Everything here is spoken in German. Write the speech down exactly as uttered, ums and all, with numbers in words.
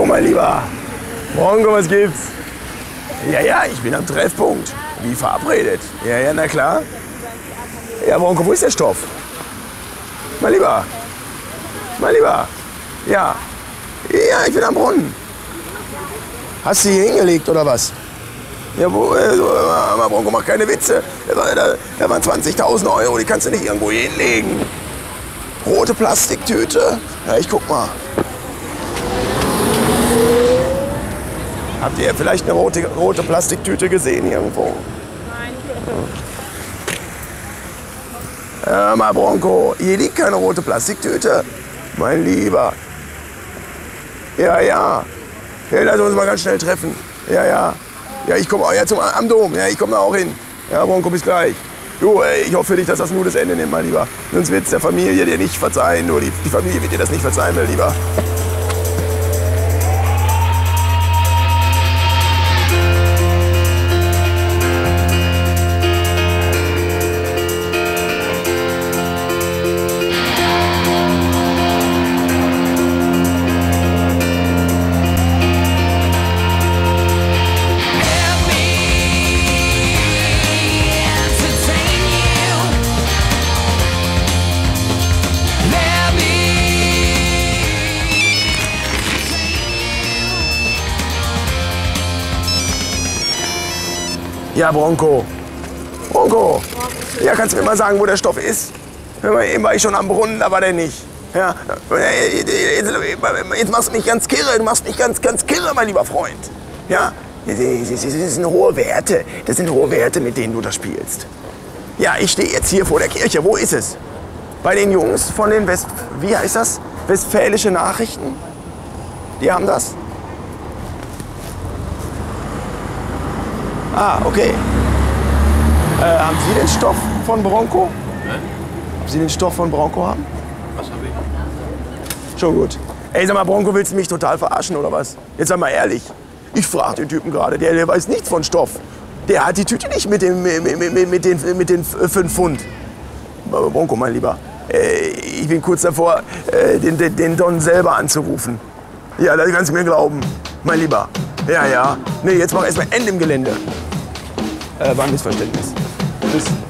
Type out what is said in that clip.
mein Lieber. Bronco, was gibt's? Ja, ja, ich bin am Treffpunkt. Wie verabredet. Ja, ja, na klar. Ja, Bronco, wo ist der Stoff? Mein Lieber. Mein Lieber. Ja. Ja, ich bin am Brunnen. Hast du hier hingelegt oder was? Ja, wo, äh, so, äh, Bronco, mach keine Witze. Da, da, da waren zwanzigtausend Euro, die kannst du nicht irgendwo hinlegen. Rote Plastiktüte. Ja, ich guck mal. Habt ihr vielleicht eine rote, rote Plastiktüte gesehen irgendwo? Nein. Hör mal, Bronco, hier liegt keine rote Plastiktüte. Mein Lieber. Ja, ja. Ja, lass uns mal ganz schnell treffen. Ja, ja. Ja, ich komme auch ja, zum, am Dom. Ja, ich komme da auch hin. Ja, Bronco, bis gleich. Du, ey, ich hoffe für dich, dass das nur das Ende nimmt, mein Lieber. Sonst wird es der Familie dir nicht verzeihen. Nur die, die Familie wird dir das nicht verzeihen, mein Lieber. Ja, Bronco. Bronco. Ja, kannst du mir mal sagen, wo der Stoff ist? Hör mal, eben war ich schon am Brunnen, da war der nicht. Ja, jetzt, jetzt machst du mich ganz kirre, du machst mich ganz, ganz kirre, mein lieber Freund. Ja, das sind hohe Werte, das sind hohe Werte, mit denen du da spielst. Ja, ich stehe jetzt hier vor der Kirche, wo ist es? Bei den Jungs von den West, wie heißt das? Westfälische Nachrichten? Die haben das? Ah, okay. Äh, haben Sie den Stoff von Bronco? Nein. Ob Sie den Stoff von Bronco haben? Was habe ich? Schon gut. Ey, sag mal, Bronco, willst du mich total verarschen oder was? Jetzt sag mal ehrlich. Ich frage den Typen gerade, der, der weiß nichts von Stoff. Der hat die Tüte nicht mit, dem, mit, mit, mit, den, mit den fünf Pfund. Aber Bronco, mein Lieber, äh, ich bin kurz davor, äh, den, den, den Don selber anzurufen. Ja, das kannst du mir glauben, mein Lieber. Ja, ja. Nee, jetzt mach erst mal Ende im Gelände. Äh, war ein Missverständnis. Tschüss.